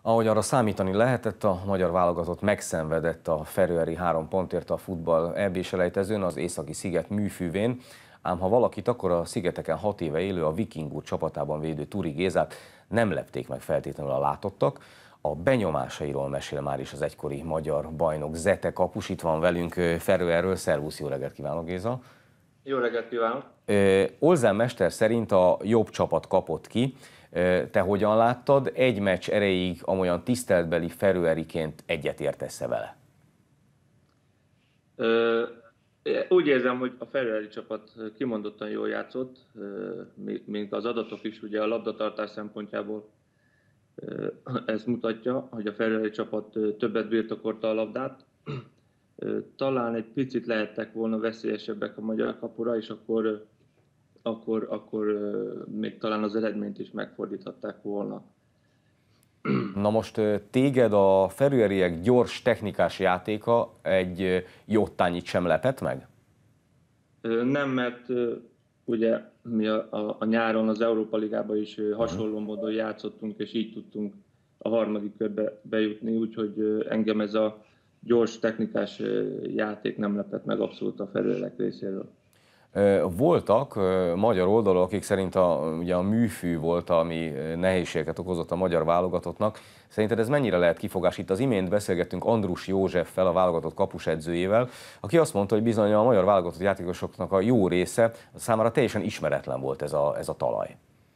Ahogy arra számítani lehetett, a magyar válogatott megszenvedett a feröeri 3 pontért a futball EB-selejtezőn az északi sziget műfűvén, ám ha valakit, akkor a szigeteken 6 éve élő, a Viking Úr csapatában védő Turi Gézát nem lepték meg feltétlenül a látottak. A benyomásairól mesél már is az egykori magyar bajnok Zete kapus. Itt van velünk Feröerről. Szervusz, jó reggelt kívánok, Géza! Jó reggelt kívánok! Olzán mester szerint a jobb csapat kapott ki. Te hogyan láttad? Egy meccs erejéig amolyan tiszteletbeli feröeriként egyetértesz-e vele? Úgy érzem, hogy a feröeri csapat kimondottan jól játszott, mint az adatok is, ugye a labdatartás szempontjából ez mutatja, hogy a feröeri csapat többet birtokolta a labdát. Talán egy picit lehettek volna veszélyesebbek a magyar kapura, és akkor még talán az eredményt is megfordíthatták volna. Na most téged a feröeriek gyors technikás játéka egy jóttányit sem lepett meg? Nem, mert ugye mi a nyáron az Európa Ligában is hasonló módon játszottunk, és így tudtunk a harmadik körbe bejutni, úgyhogy engem ez a gyors technikás játék nem lepett meg abszolút a feröeriek részéről. Voltak magyar oldalon, akik szerint ugye a műfű volt, ami nehézségeket okozott a magyar válogatottnak. Szerinted ez mennyire lehet kifogás? Itt az imént beszélgettünk Andrus Józseffel, a válogatott kapusedzőjével, aki azt mondta, hogy bizony a magyar válogatott játékosoknak a jó része számára teljesen ismeretlen volt ez a talaj.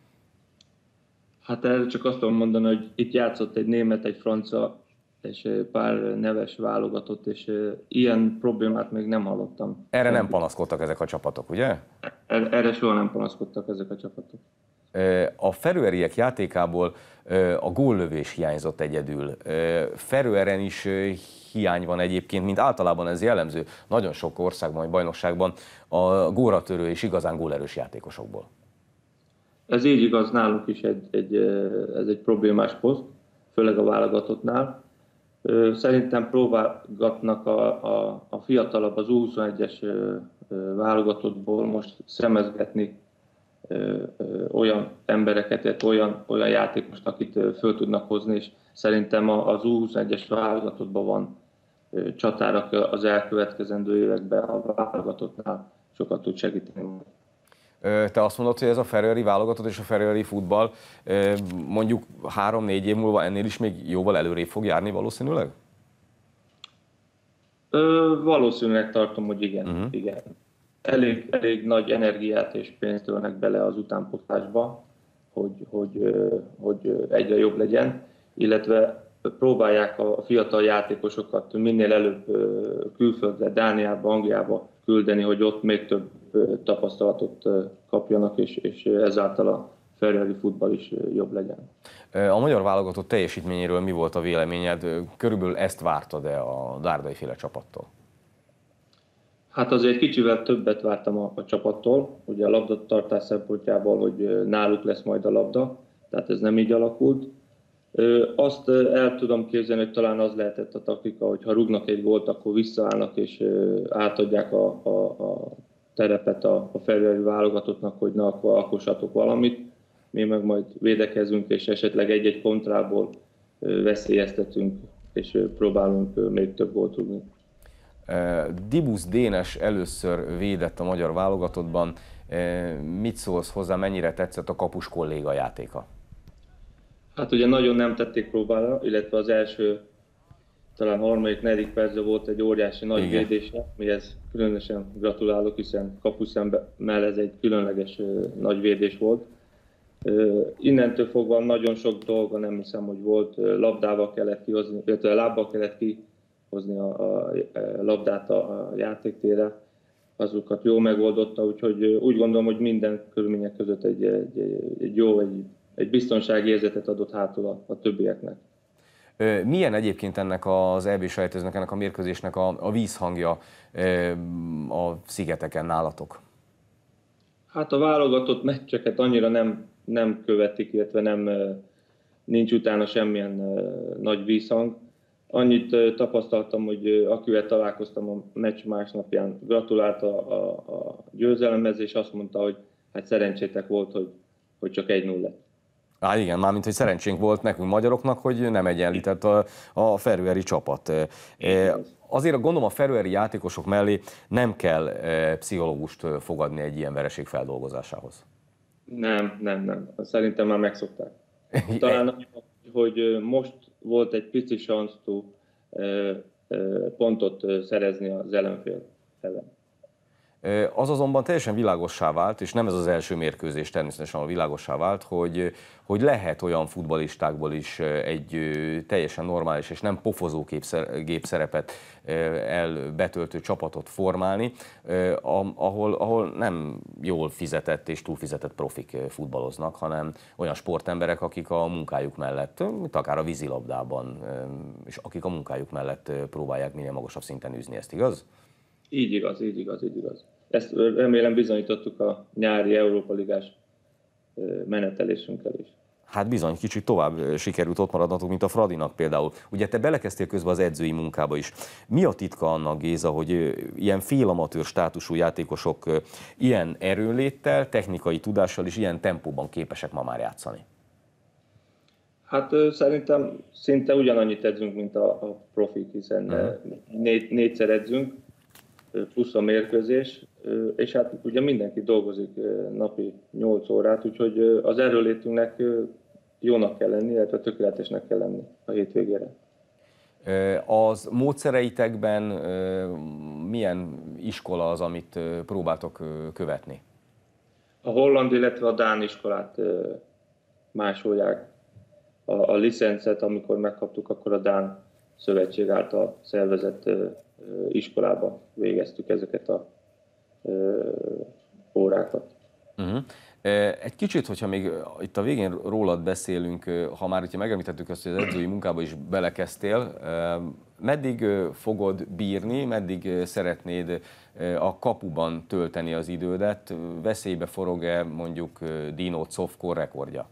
Hát erre csak azt tudom mondani, hogy itt játszott egy német, egy francia és pár neves válogatott, és ilyen problémát még nem hallottam. Erre nem panaszkodtak ezek a csapatok, ugye? Erre soha nem panaszkodtak ezek a csapatok. A feröeriek játékából a góllövés hiányzott egyedül. Feröeren is hiány van egyébként, mint általában ez jellemző nagyon sok országban, vagy bajnokságban a góratörő és igazán gólerős játékosokból. Ez így igaz, náluk is ez egy problémás poszt, főleg a válogatottnál. Szerintem próbálgatnak a fiatalabb, az U21-es válogatottból most szemezgetni olyan embereket, olyan játékost, akit föl tudnak hozni, és szerintem az U21-es válogatottban van csatárak az elkövetkezendő években a válogatottnál sokat tud segíteni. Te azt mondod, hogy ez a feröeri válogatott és a feröeri futball mondjuk 3-4 év múlva ennél is még jóval előrébb fog járni valószínűleg? Valószínűleg tartom, hogy igen. Igen. Elég nagy energiát és pénzt ölnek bele az utánpótlásba, hogy egyre jobb legyen, illetve próbálják a fiatal játékosokat minél előbb külföldre, Dániába, Angliába küldeni, hogy ott még több tapasztalatot kapjanak, és ezáltal a feröeri futball is jobb legyen. A magyar válogatott teljesítményéről mi volt a véleményed? Körülbelül ezt vártad-e a Dárdai-féle csapattól? Hát azért kicsivel többet vártam a csapattól, ugye a labdatartás szempontjából, hogy náluk lesz majd a labda, tehát ez nem így alakult. Azt el tudom képzelni, hogy talán az lehetett a taktika, hogy ha rúgnak egy gólt, akkor visszaállnak és átadják a terepet a feröeri válogatottnak, hogy na, akkor alkossatok valamit. Mi meg majd védekezünk, és esetleg egy-egy kontrából veszélyeztetünk, és próbálunk még több gólt rúgni. Dibusz Dénes először védett a magyar válogatottban. Mit szólsz hozzá, mennyire tetszett a kapus kolléga játéka? Hát ugye nagyon nem tették próbára, illetve az első, talán harmadik, negyedik percben volt egy óriási nagy védése, mihez különösen gratulálok, hiszen kapuszemmel ez egy különleges nagy védés volt. Innentől fogva nagyon sok dolga nem hiszem, hogy volt, labdával kellett kihozni, illetve lábbal kellett kihozni a labdát a játéktérre, azokat jól megoldotta, úgyhogy úgy gondolom, hogy minden körülmények között egy jó, egy biztonsági érzetet adott hátul a többieknek. Milyen egyébként ennek az EB-selejtezőnek, ennek a mérkőzésnek a vízhangja a szigeteken nálatok? Hát a válogatott meccseket annyira nem követik, illetve nincs utána semmilyen nagy vízhang. Annyit tapasztaltam, hogy akivel találkoztam a meccs másnapján, gratulált a győzelemhez, és azt mondta, hogy hát szerencsétek volt, hogy csak 1-0 lett. Igen, mármint, hogy szerencsénk volt nekünk magyaroknak, hogy nem egyenlített a feröeri csapat. Azért gondolom a feröeri játékosok mellé nem kell pszichológust fogadni egy ilyen vereség feldolgozásához. Nem. Szerintem már megszokták. Talán, hogy most volt egy pici sansztó pontot szerezni az ellenfél ellen. Az azonban teljesen világossá vált, és nem ez az első mérkőzés természetesen, ahol világossá vált, hogy lehet olyan futballistákból is egy teljesen normális és nem pofozó gépszerepet betöltő csapatot formálni, ahol nem jól fizetett és túlfizetett profik futballoznak, hanem olyan sportemberek, akik a munkájuk mellett, mint akár a vízilabdában, és akik a munkájuk mellett próbálják minél magasabb szinten űzni, ezt igaz? Így igaz. Ezt remélem bizonyítottuk a nyári Európa Ligás menetelésünkkel is. Hát bizony, kicsit tovább sikerült ott maradnatok, mint a Fradinak például. Ugye te belekezdtél közben az edzői munkába is. Mi a titka annak, Géza, hogy ilyen félamatőr státusú játékosok ilyen erőnléttel, technikai tudással és ilyen tempóban képesek ma már játszani? Hát szerintem szinte ugyanannyit edzünk, mint a profik, hiszen négyszer edzünk, plusz a mérkőzés, és hát ugye mindenki dolgozik napi 8 órát, úgyhogy az erőnlétünknek jónak kell lenni, illetve tökéletesnek kell lenni a hétvégére. Az módszereitekben milyen iskola az, amit próbáltok követni? A holland, illetve a dán iskolát másolják. A licencet, amikor megkaptuk, akkor a Dán Szövetség által szervezett iskolába végeztük ezeket a órákat. Egy kicsit, hogyha még itt a végén rólad beszélünk, ha már ugye megemlítettük azt, hogy az edzői munkába is belekezdtél, meddig fogod bírni, meddig szeretnéd a kapuban tölteni az idődet? Veszélybe forog-e mondjuk Dino Cofkor rekordja?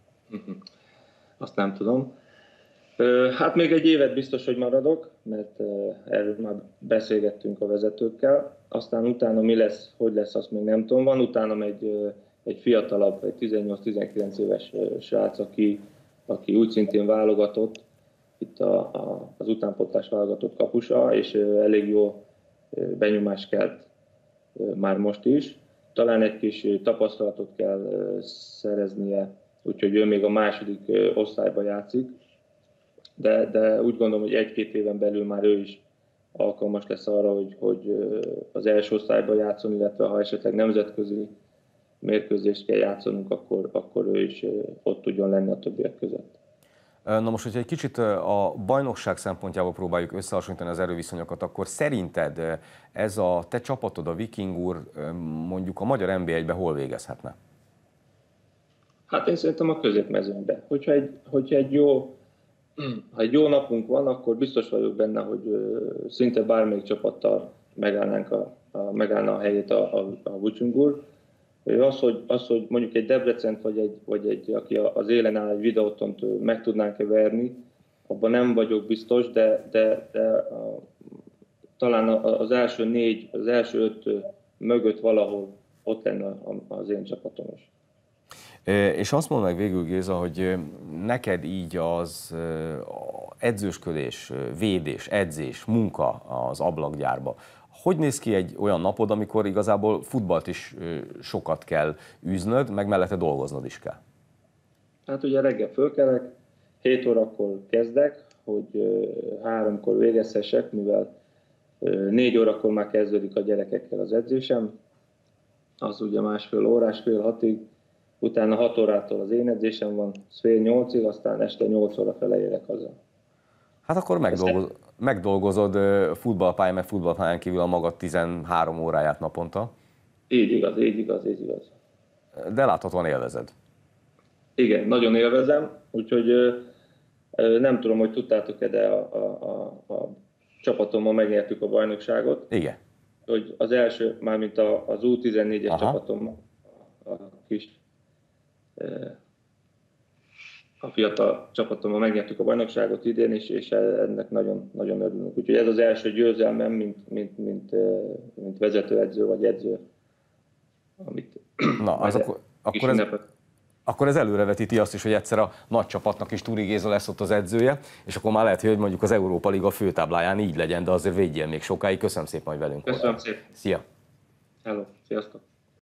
Azt nem tudom. Hát még egy évet biztos, hogy maradok, mert erről már beszélgettünk a vezetőkkel. Aztán utána mi lesz, hogy lesz, azt még nem tudom. Van utánam egy fiatalabb, egy 18-19 éves srác, aki úgy szintén válogatott, itt az utánpótlás válogatott kapusa, és elég jó benyomást kelt már most is. Talán egy kis tapasztalatot kell szereznie, úgyhogy ő még a második osztályban játszik, de úgy gondolom, hogy 1-2 éven belül már ő is alkalmas lesz arra, hogy az első osztályban játszon, illetve ha esetleg nemzetközi mérkőzést kell játszanunk, akkor ő is ott tudjon lenni a többiek között. Na most, hogyha egy kicsit a bajnokság szempontjából próbáljuk összehasonlítani az erőviszonyokat, akkor szerinted ez a te csapatod, a Viking úr, mondjuk a magyar NB1-ben hol végezhetne? Hát én szerintem a középmezőnyben. Hogyha egy jó napunk van, akkor biztos vagyok benne, hogy szinte bármelyik csapattal megállna a helyét a Viking úr. Az, hogy mondjuk egy Debrecent vagy aki az élen áll, egy Videótont meg tudnánk-e verni, abban nem vagyok biztos, de talán az első 4, az első 5 mögött valahol ott lenne az én csapatom is. És azt mondd meg végül, Géza, hogy neked így az edzősködés, védés, edzés, munka az ablakgyárba, hogy néz ki egy olyan napod, amikor igazából futballt is sokat kell űznöd, meg mellette dolgoznod is kell? Hát ugye reggel fölkelek, 7 órakor kezdek, hogy 3-kor végezhessek, mivel 4 órakor már kezdődik a gyerekekkel az edzésem, az ugye másfél órás, fél 6-ig, utána 6 órától az én edzésem van, fél 8-ig, aztán este 8 óra fele érek haza. Hát akkor megdolgozod futballpályán, meg futballpályán kívül a magad 13 óráját naponta. Így igaz. De láthatóan élvezed. Igen, nagyon élvezem, úgyhogy nem tudom, hogy tudtátok-e, de a csapatommal megnyertük a bajnokságot. Igen. Hogy az első, mármint az U14-es csapatommal, a fiatal csapatommal megnyertük a bajnokságot idén, és ennek nagyon, nagyon örülünk. Úgyhogy ez az első győzelmem, mint vezetőedző vagy edző, amit na, az akkor akkor ez előrevetíti azt is, hogy egyszer a nagy csapatnak is Turi Géza lesz ott az edzője, és akkor már lehet, hogy mondjuk az Európa Liga főtábláján így legyen, de azért védjél még sokáig. Köszönöm szépen, hogy velünk voltál. Köszönöm szépen. Szia! Hello, sziasztok!